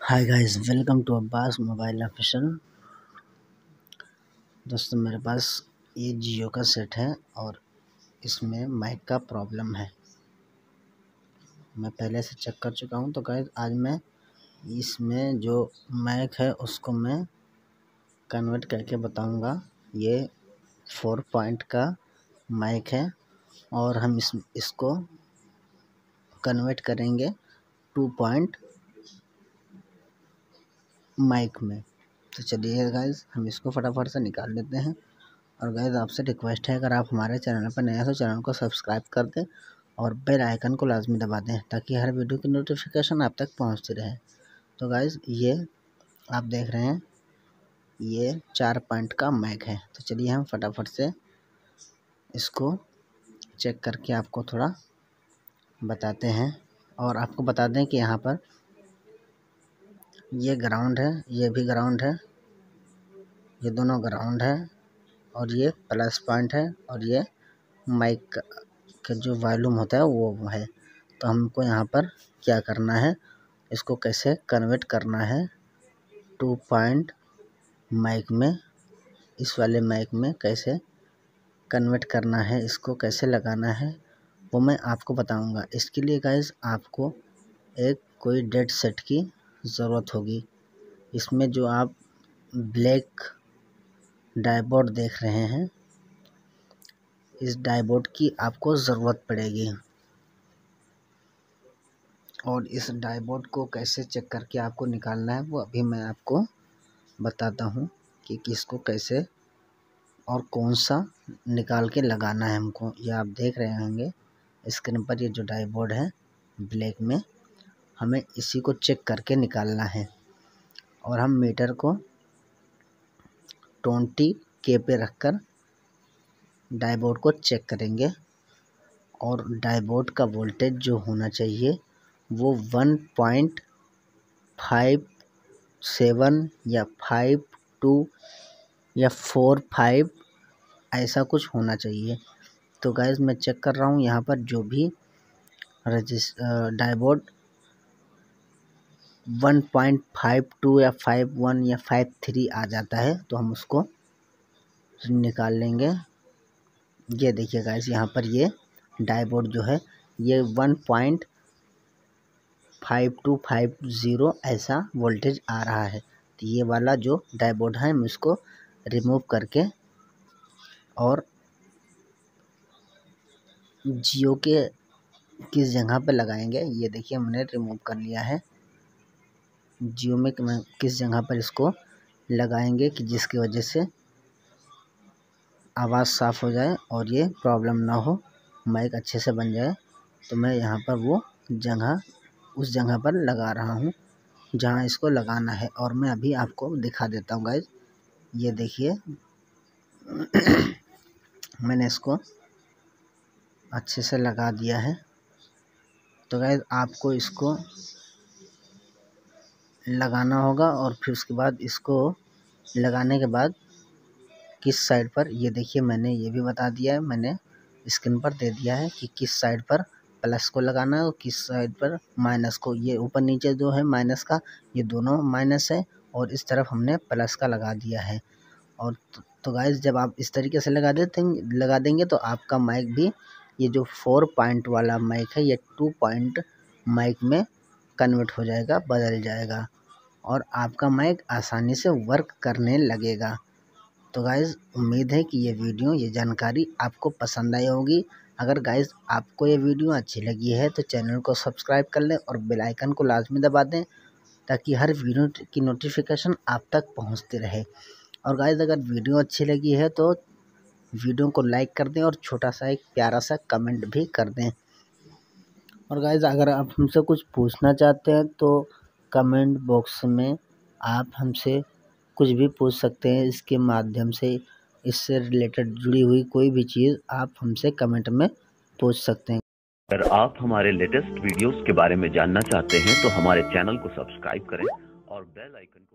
Hi guys, welcome to Abbas mobile official. दोस्तों, मेरे पास ये जियो का सेट है और इसमें माइक का प्रॉब्लम है। मैं पहले से चेक कर चुका हूँ। तो गाइस, आज मैं इसमें जो माइक है उसको मैं कन्वर्ट करके बताऊँगा। ये 4 पॉइंट का माइक है और हम इसको कन्वर्ट करेंगे 2 पॉइंट माइक में। तो चलिए गाइस, हम इसको फटाफट से निकाल लेते हैं। और गाइस, आपसे रिक्वेस्ट है, अगर आप हमारे चैनल पर नए हैं तो चैनल को सब्सक्राइब कर दें और बेल आइकन को लाजमी दबा दें ताकि हर वीडियो की नोटिफिकेशन आप तक पहुंचती रहे। तो गाइस, ये आप देख रहे हैं, ये 4 पॉइंट का माइक है। तो चलिए हम फटाफट से इसको चेक करके आपको थोड़ा बताते हैं। और आपको बता दें कि यहाँ पर ये ग्राउंड है, ये भी ग्राउंड है, ये दोनों ग्राउंड है और ये प्लस पॉइंट है और ये माइक का जो वॉल्यूम होता है वो है। तो हमको यहाँ पर क्या करना है, इसको कैसे कन्वर्ट करना है 2 पॉइंट माइक में, इस वाले माइक में कैसे कन्वर्ट करना है, इसको कैसे लगाना है वो मैं आपको बताऊंगा। इसके लिए गाइस, आपको एक कोई डेड सेट की ज़रूरत होगी। इसमें जो आप ब्लैक डायबोर्ड देख रहे हैं, इस डायबोर्ड की आपको ज़रूरत पड़ेगी। और इस डायबोर्ड को कैसे चेक करके आपको निकालना है वो अभी मैं आपको बताता हूँ कि किसको कैसे और कौन सा निकाल के लगाना है हमको। ये आप देख रहे होंगे स्क्रीन पर, ये जो डायबोर्ड है ब्लैक में, हमें इसी को चेक करके निकालना है। और हम मीटर को 20K पे रखकर डायबोर्ड को चेक करेंगे। और डायबोर्ड का वोल्टेज जो होना चाहिए वो 1.57 या 52 या 45 ऐसा कुछ होना चाहिए। तो गाइस, मैं चेक कर रहा हूँ यहाँ पर जो भी डायबोर्ड 1.52 या 51 या 53 आ जाता है तो हम उसको निकाल लेंगे। ये देखिए गाइस, यहाँ पर ये डायबोर्ड जो है ये 1.5250 ऐसा वोल्टेज आ रहा है। तो ये वाला जो डायबोर्ड है हम इसको रिमूव करके और जियो के किस जगह पे लगाएंगे, ये देखिए मैंने रिमूव कर लिया है। जियो में किस जगह पर इसको लगाएंगे कि जिसकी वजह से आवाज़ साफ़ हो जाए और ये प्रॉब्लम ना हो, माइक अच्छे से बन जाए। तो मैं यहाँ पर वो जगह, उस जगह पर लगा रहा हूँ जहाँ इसको लगाना है। और मैं अभी आपको दिखा देता हूँ गाइस। ये देखिए मैंने इसको अच्छे से लगा दिया है। तो गाइस, आपको इसको लगाना होगा और फिर उसके बाद इसको लगाने के बाद किस साइड पर, ये देखिए मैंने ये भी बता दिया है, मैंने स्क्रीन पर दे दिया है कि किस साइड पर प्लस को लगाना है और किस साइड पर माइनस को। ये ऊपर नीचे जो है माइनस का, ये दोनों माइनस है और इस तरफ हमने प्लस का लगा दिया है। और तो गाइस, जब आप इस तरीके से लगा देंगे तो आपका माइक भी, ये जो 4 पॉइंट वाला माइक है, ये 2 पॉइंट माइक में कन्वर्ट हो जाएगा, बदल जाएगा और आपका माइक आसानी से वर्क करने लगेगा। तो गाइज़, उम्मीद है कि ये जानकारी आपको पसंद आई होगी। अगर गाइज़ आपको ये वीडियो अच्छी लगी है तो चैनल को सब्सक्राइब कर लें और बेल आइकन को लाजमी दबा दें ताकि हर वीडियो की नोटिफिकेशन आप तक पहुंचती रहे। और गाइज़, अगर वीडियो अच्छी लगी है तो वीडियो को लाइक कर दें और छोटा सा एक प्यारा सा कमेंट भी कर दें। और गाइज़, अगर आप हमसे कुछ पूछना चाहते हैं तो कमेंट बॉक्स में आप हमसे कुछ भी पूछ सकते हैं। इसके माध्यम से, इससे रिलेटेड जुड़ी हुई कोई भी चीज़ आप हमसे कमेंट में पूछ सकते हैं। अगर आप हमारे लेटेस्ट वीडियोस के बारे में जानना चाहते हैं तो हमारे चैनल को सब्सक्राइब करें और बेल आइकन को